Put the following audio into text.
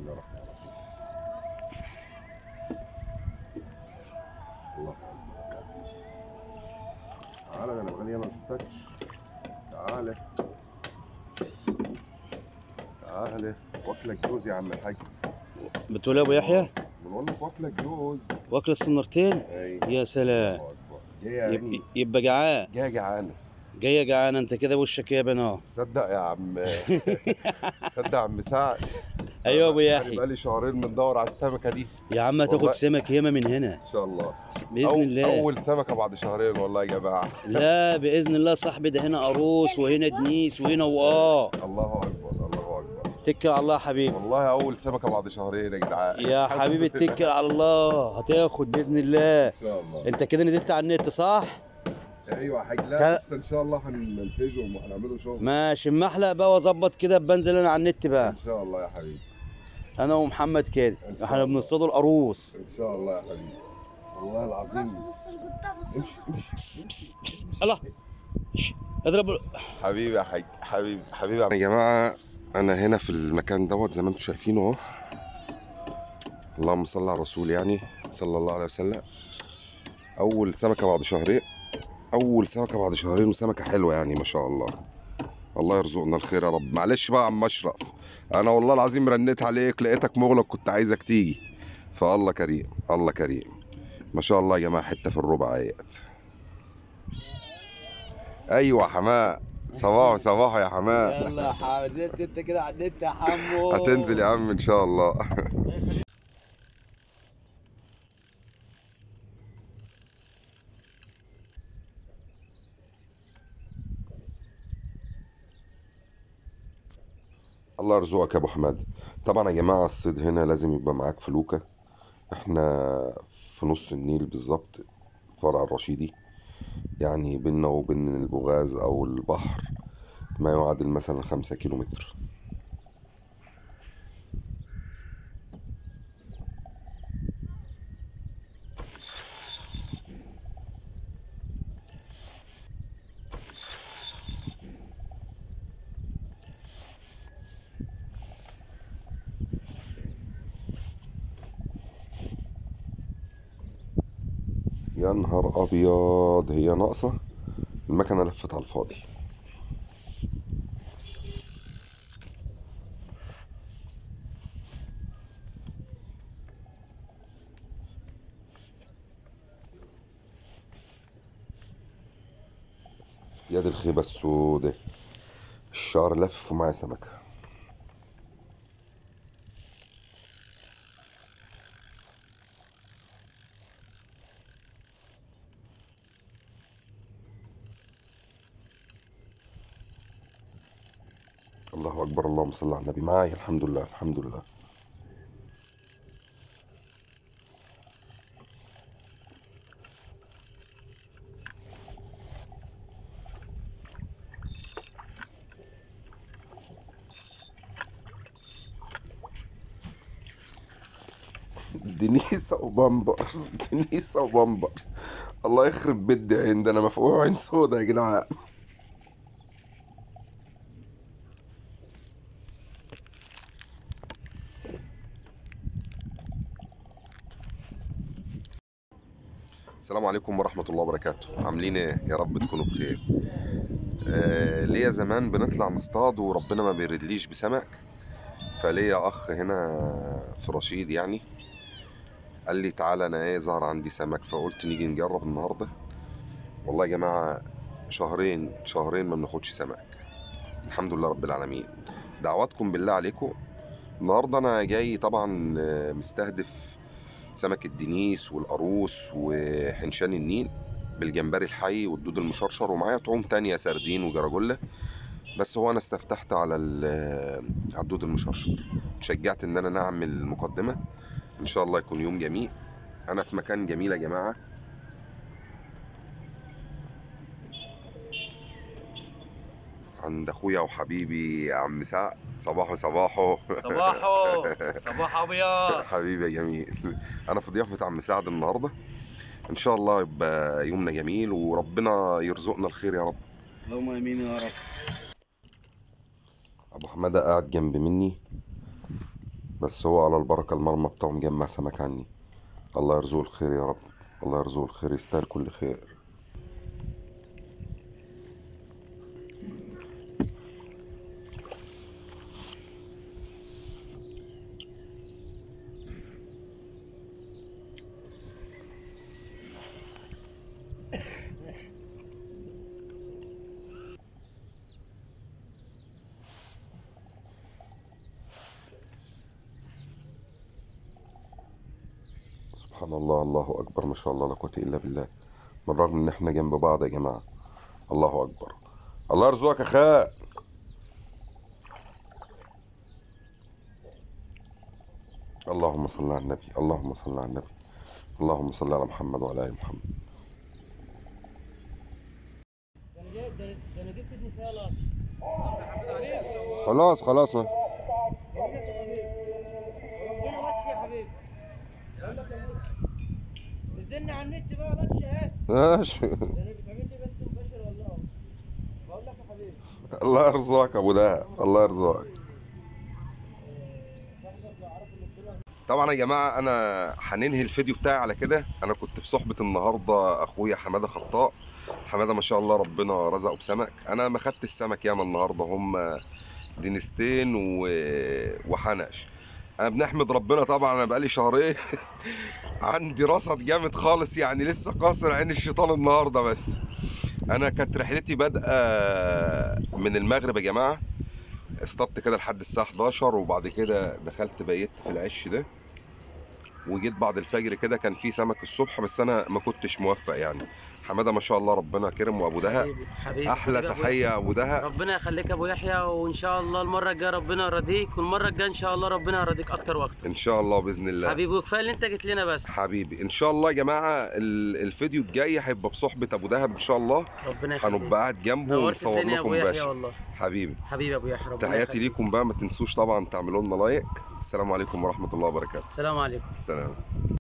الله الرحمن الرحيم. الله تعالى، انا بغني ما شفتكش. تعالى تعالى واكلك جوز يا عم الحاج. بتقول يا ابو يحيى؟ بنقول لك واكلك جوز. واكل السنارتين؟ اي يا سلام. الله اكبر. جاي يعني يبقى جعان. جاي جعانه. جايه جعان انت كده وشك يا بنات. صدق يا عم. صدق يا عم سعد. ايوه يا ابو يعني يحيى. بقالي شهرين بندور على السمكه دي. يا عم هتاخد والله سمك ياما من هنا ان شاء الله باذن الله. اول سمكه بعد شهرين والله يا جماعه. لا باذن الله صاحبي، ده هنا قاروص وهنا دنيس وهنا الله اكبر الله اكبر. اتكل على الله يا حبيبي. والله اول سمكه بعد شهرين يا جدعان. يا حبيبي اتكل على الله، هتاخد باذن الله ان شاء الله. انت كده نزلت على النت صح؟ ايوه يا حاج. لا بس ان شاء الله هننتجه وهنعمله شغل. ماشي، اما احلق بقى واظبط كده بنزل انا على النت بقى ان شاء الله يا حبيبي. انا ومحمد كده احنا بنصطادوا القاروص ان شاء الله يا حبيبي. والله العظيم. امشي الله اضرب. حبيبي يا حاج، حبيبي يا جماعه. انا هنا في المكان دوت زي ما انتم شايفينه اهو. اللهم صل على الرسول، يعني صلى الله عليه وسلم. اول سمكه بعد شهرين، وسمكه حلوه يعني ما شاء الله. الله يرزقنا الخير يا رب. معلش بقى يا عم اشرف، انا والله العظيم رنيت عليك لقيتك مغلق، كنت عايزك تيجي. فالله كريم الله كريم ما شاء الله يا جماعه. حته في الربع اهيت. ايوه حماء، صباحو يا حماء. يلا يا حمو، نزلت انت كده على النت يا حمو. هتنزل يا عم ان شاء الله. الله يرزقك يا ابو حماد. طبعا يا جماعه الصيد هنا لازم يبقى معاك فلوكه. احنا في نص النيل بالظبط، فرع الرشيدي، يعني بيننا وبين البوغاز او البحر ما يعادل مثلا 5 كيلومتر. يا نهار ابيض، هي ناقصه المكنه لفت على الفاضي. يا دي الخيبه السودة، الشعر لف ومعاه سمكه. الله اكبر، اللهم صل على النبي. معايا الحمد لله الحمد لله. دنيسة وبامبرز، دنيسة وبامبرز. الله يخرب بيت عين، ده انا مفقوع عين سودا يا جدعان. السلام عليكم ورحمة الله وبركاته. عاملين ايه؟ يا رب تكونوا بخير. ليا زمان بنطلع نصطاد وربنا ما بيردليش بسمك، فليا اخ هنا في رشيد يعني قال لي تعالى انا ايه ظهر عندي سمك، فقلت نيجي نجرب النهارده. والله يا جماعة شهرين ما بناخدش سمك. الحمد لله رب العالمين. دعواتكم بالله عليكم. النهارده انا جاي طبعا مستهدف سمك الدنيس والقاروص وحنشان النيل بالجمبري الحي والدود المشرشر، ومعايا طعوم تانية سردين وجراجولا. بس هو انا استفتحت على الدود المشرشر. شجعت ان انا نعمل مقدمة. ان شاء الله يكون يوم جميل. انا في مكان جميل يا جماعة، عند اخويا وحبيبي يا عم سعد. صباحو صباحو ابيض. حبيبي يا جميل. انا في ضيافة عم سعد النهارده. ان شاء الله يبقى يومنا جميل وربنا يرزقنا الخير يا رب. اللهم امين يا رب. ابو حماده قاعد جنب مني بس هو على البركة المرمى بتاعه مجمع سمك عني. الله يرزقه الخير يا رب. الله يرزقه الخير، يستاهل كل خير. سبحان الله، الله أكبر، ما شاء الله لا قوة إلا بالله. من رغم إن إحنا جنب بعض يا جماعة. الله أكبر. الله يرزقك يا خال. اللهم صل على النبي، اللهم صل على النبي، اللهم صل على محمد وعلى آل محمد. خلاص خلاص ما نزلنا على النت بقى لاتش اهي. ماشي. ده انا بتعمل لي بس مباشر والله. بقول لك يا حبيبي الله يرزقك يا ابو دهب، الله يرزقك. صاحبك لو عرف ان الدنيا. طبعا يا جماعه انا هننهي الفيديو بتاعي على كده. انا كنت في صحبه النهارده اخويا حماده خطاء. حماده ما شاء الله ربنا رزقه بسمك. انا ما خدت السمك ياما النهارده، هم دينستين وحنش. انا بنحمد ربنا طبعا. انا بقالي شهرين عندي رصد جامد خالص، يعني لسه قاصر عين الشيطان النهارده بس. انا كانت رحلتي بادئه من المغرب يا جماعه. اصطدت كده لحد الساعه 11، وبعد كده دخلت بيت في العش ده، وجيت بعد الفجر كده كان في سمك الصبح، بس انا ما كنتش موفق يعني. حماده ما شاء الله ربنا كرم، وابو دهب حبيبي احلى حبيبي تحيه يا ابو دهب. ربنا يخليك يا ابو يحيى، وان شاء الله المره الجايه ربنا يرضيك، والمره الجايه ان شاء الله ربنا يرضيك اكتر واكتر. ان شاء الله باذن الله حبيبي، وكفايه اللي انت جيت لنا بس. حبيبي. ان شاء الله يا جماعه الفيديو الجاي هيبقى بصحبه ابو دهب ان شاء الله. ربنا يخليك. هنبقى قاعد جنبه نورت ونصور الدنيا يا ابو لكم يحيى باشا. والله. حبيبي حبيبي يا ابو يحيى، ربنا تحياتي يخليك. ليكم بقى. ما تنسوش طبعا تعملوا لنا لايك. السلام عليكم ورحمه الله وبركاته. السلام عليكم. سلام.